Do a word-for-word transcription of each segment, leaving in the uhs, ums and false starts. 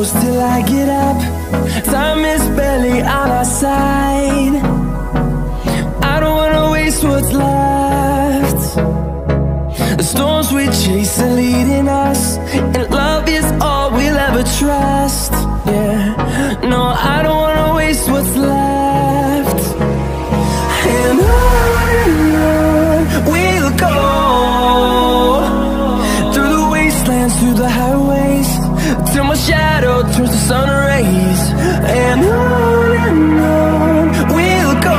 close till I get up. Time is barely on our side. I don't wanna waste what's left. The storms we chase are leading us, and love is all we'll ever trust. Yeah, no, I don't wanna waste what's left. And on and on we'll go, through the wastelands, through the highways, till my shadow turns to sun rays. And on and on we'll go,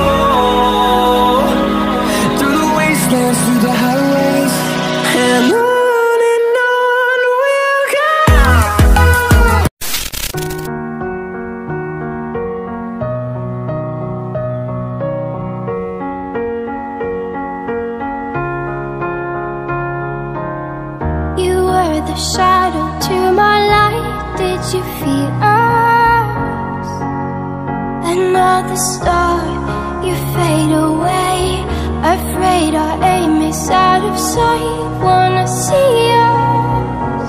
through the wastelands, through the highways, and on. The shadow to my light, did you feel us? Another star, you fade away. Afraid our aim is out of sight. Wanna see us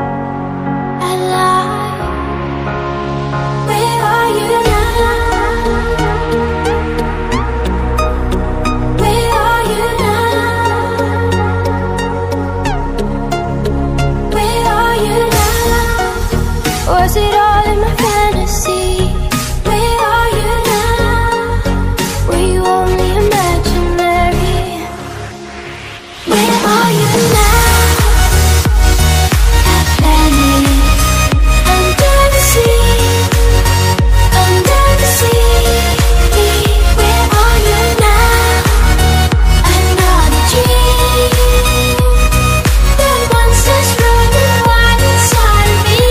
alive. Where are you now? Where are you now? Was it all in my fantasy? Where are you now? Were you only imaginary? Where are you now? Atlantis, under the sea, under the sea. Where are you now? Another dream. The monsters running wild inside of me.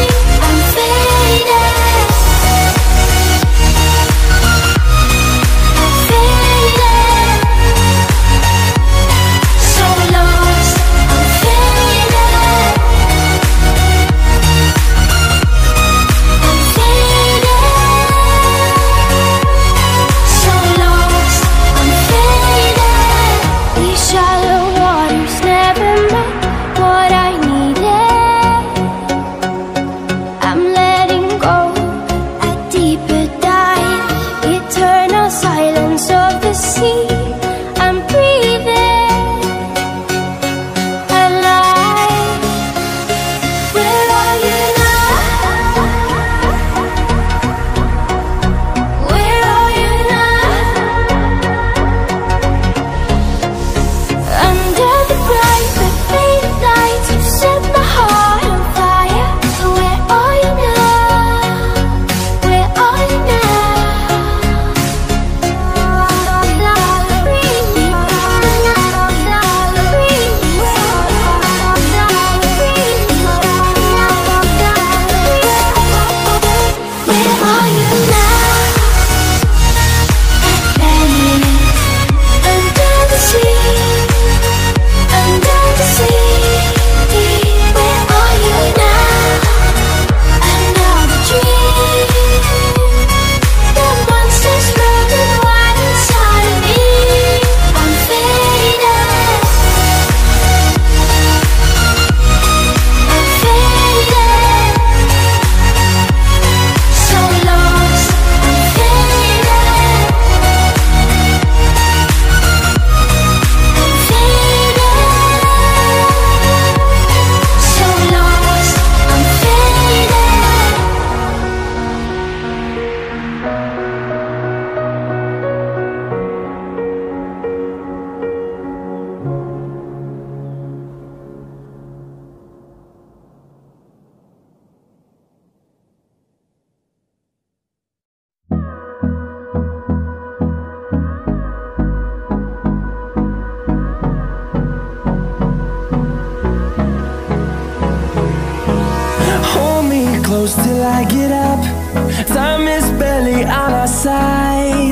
Close till I get up. Time is barely on our side.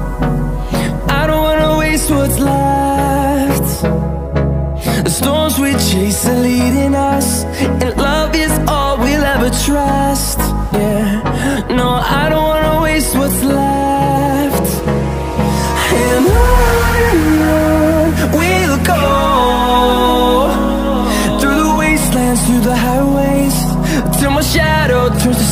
I don't wanna waste what's left. The storms we chase are leading us, and love is all we'll ever trust. Yeah, no, I don't wanna waste what's left. And on and on we'll go, through the wastelands, through the highways, till my shadow turns to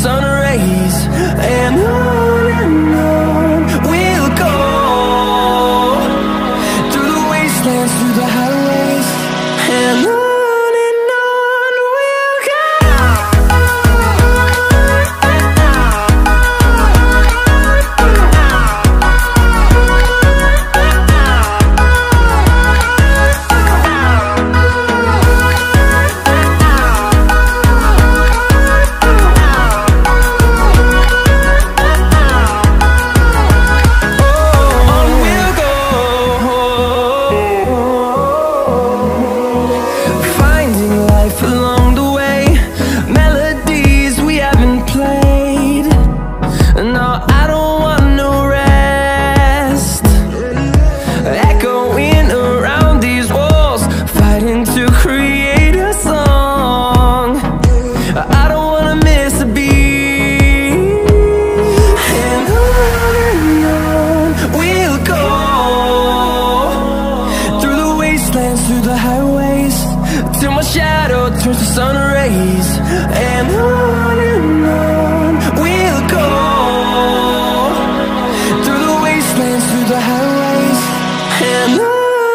the highways, and on.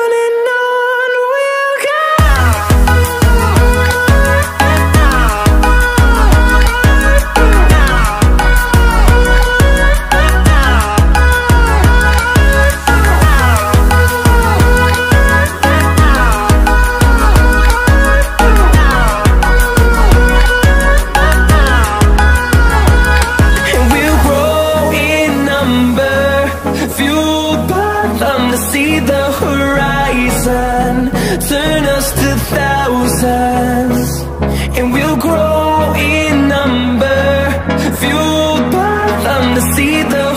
See the horizon, turn us to thousands, and we'll grow in number, fueled by them to see the